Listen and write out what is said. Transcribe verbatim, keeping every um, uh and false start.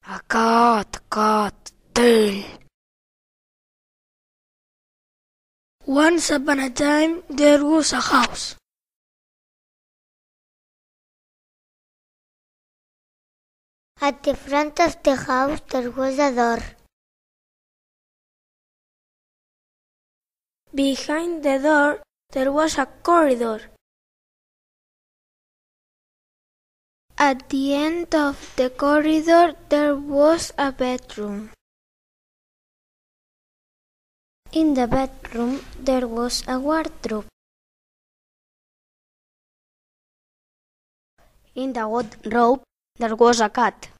A cat, cat, tail. Once upon a time there was a house. At the front of the house there was a door. Behind the door there was a corridor. At the end of the corridor there was a bedroom. In the bedroom there was a wardrobe. In the wardrobe there was a cat.